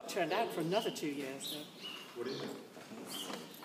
turned out for another 2 years. So. What is it?